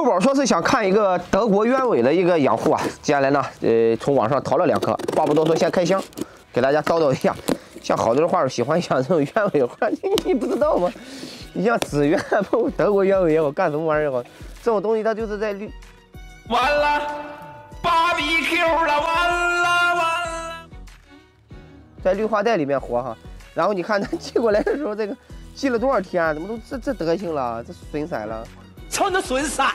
宝说是想看一个德国鸢尾的一个养护啊，接下来呢，从网上淘了2颗，话不多说，先开箱，给大家叨叨一下。像好多的话喜欢养这种鸢尾花，你不知道吗？你像紫鸢德国鸢尾也好，干什么玩意儿也好，这种东西它就是在完了，BBQ 了，完了， 在绿化带里面活哈。然后你看它寄过来的时候，这个寄了多少天，怎么都这德行了，这损色了。 瞅你损色！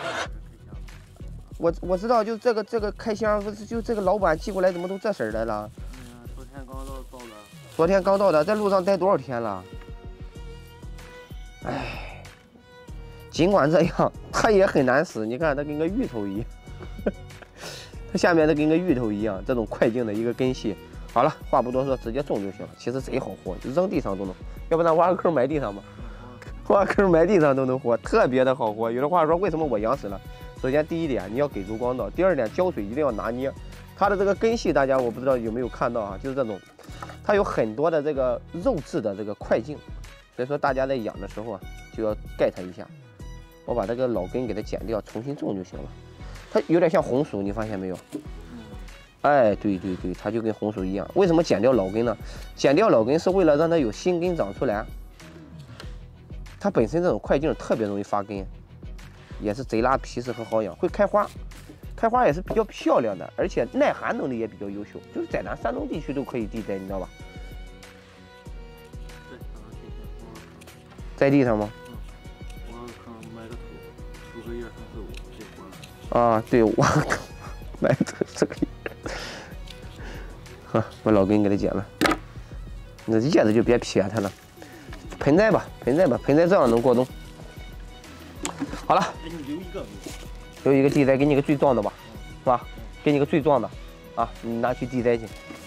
我知道，就这个开箱，就这个老板寄过来，怎么都这色的了？ 昨天刚到的。 昨天刚到的，在路上待多少天了？哎，尽管这样，它也很难死。你看，它跟个芋头一样，它下面它跟个芋头一样，这种快劲的一个根系。好了，话不多说，直接种就行了。其实贼好活，就扔地上都能，要不然挖个坑埋地上吧。 挖坑埋地上都能活，特别的好活。有的话说，为什么我养死了？首先第一点，你要给足光照；第二点，浇水一定要拿捏。它的这个根系，大家我不知道有没有看到啊，就是这种，它有很多的这个肉质的这个块茎，所以说大家在养的时候啊，就要盖它一下。我把这个老根给它剪掉，重新种就行了。它有点像红薯，你发现没有？哎，对，它就跟红薯一样。为什么剪掉老根呢？剪掉老根是为了让它有新根长出来。 它本身这种块茎特别容易发根，也是贼拉皮实和好养，会开花，开花也是比较漂亮的，而且耐寒能力也比较优秀，就是在咱山东地区都可以地栽，你知道吧？在地上吗？ 我可能埋个土，数个1、2、3、4、5就活了。 啊，对，我埋土这个叶，呵，把老根给它剪了，那叶子就别撇它了。 盆栽吧，盆栽这样能过冬。好了， 给你留一个， 留一个地栽，给你个最壮的吧，是吧？给你个最壮的，啊，你拿去地栽去。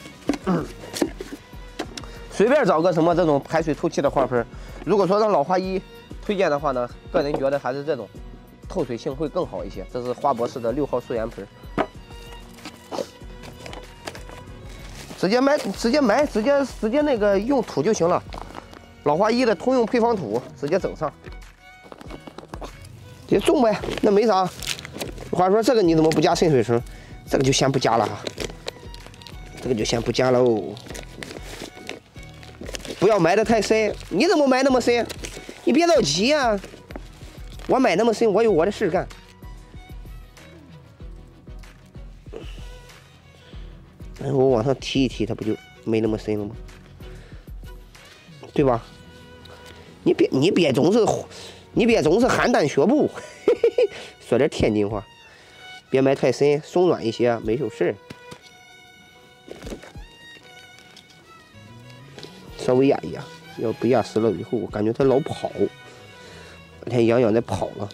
随便找个什么这种排水透气的花盆，如果说让老花一推荐的话呢，个人觉得还是这种透水性会更好一些。这是花博士的6号素颜盆，直接那个用土就行了。 老花一的通用配方土直接整上，直接种呗，那没啥。话说这个你怎么不加渗水层？这个就先不加了哈，这个就先不加喽。不要埋得太深，你怎么埋那么深？你别着急呀，我埋那么深，我有我的事干。我往上提一提，它不就没那么深了吗？ 对吧？你别总是邯郸学步，说点天津话，别埋太深，松软一些，没有事儿。稍微压一压，要不压实了以后，我感觉它老跑，那天痒痒在跑了，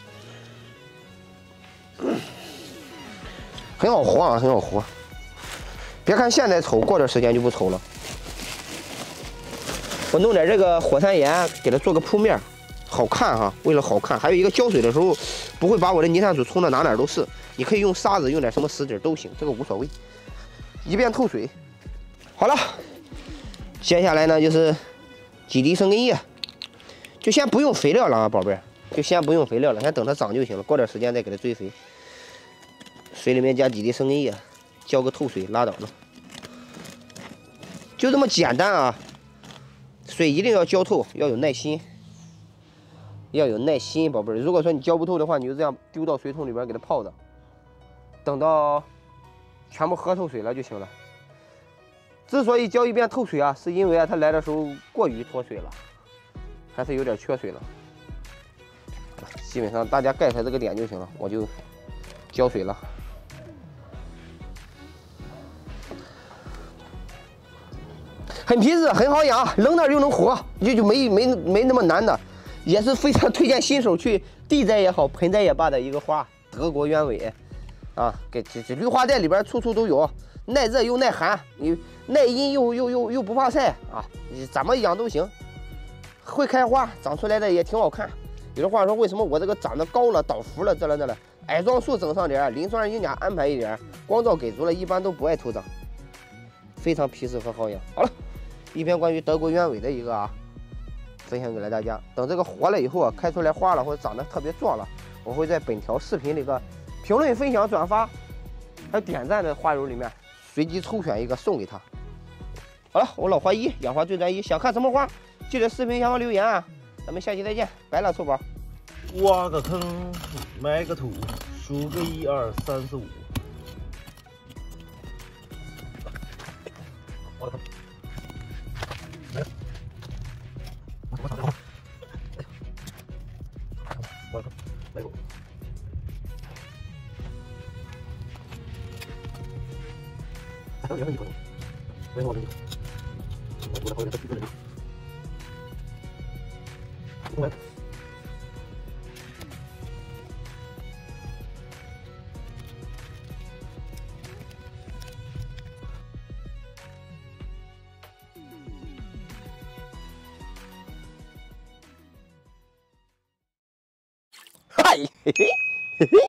很好活啊，很好活。别看现在丑，过段时间就不丑了。 我弄点这个火山岩，给它做个铺面，好看哈。为了好看，还有一个浇水的时候不会把我的泥炭水冲的哪都是。你可以用沙子，用点什么石子都行，这个无所谓，以便透水。好了，接下来呢就是几滴生根叶，就先不用肥料了啊，宝贝儿，就先不用肥料了，先等它长就行了。过段时间再给它追肥。水里面加几滴生根叶，浇个透水，拉倒了，就这么简单啊。 水一定要浇透，要有耐心，要有耐心，宝贝儿。如果说你浇不透的话，你就这样丢到水桶里边给它泡着，等到全部喝透水了就行了。之所以浇一遍透水啊，是因为啊它来的时候过于脱水了，还是有点缺水了。基本上大家盖出来这个点就行了，我就浇水了。 很皮实，很好养，扔那儿就能活，就没那么难的，也是非常推荐新手去地栽也好，盆栽也罢的一个花，德国鸢尾，啊，给这绿化带里边处处都有，耐热又耐寒，你耐阴又不怕晒啊，你怎么养都行，会开花，长出来的也挺好看。有的话说，为什么我这个长得高了，倒伏了，这了，矮桩树整上点，磷酸银钾安排一点，光照给足了，一般都不爱徒长，非常皮实和好养。好了。 一篇关于德国鸢尾的一个分享给了大家。等这个活了以后啊，开出来花了或者长得特别壮了， 我会在本条视频那个评论、分享、转发还有点赞的花友里面随机抽选一个送给他。好了，我老花一养花最专一，想看什么花，记得视频下方留言啊！咱们下期再见，拜了，臭宝。 挖个坑，埋个土，数个1、2、3、4、5。挖个坑，来，我操！挖个坑，来个。还有2分钟，为什么我这里？我后面再举个人。来。 嗨，嘿嘿，嘿嘿。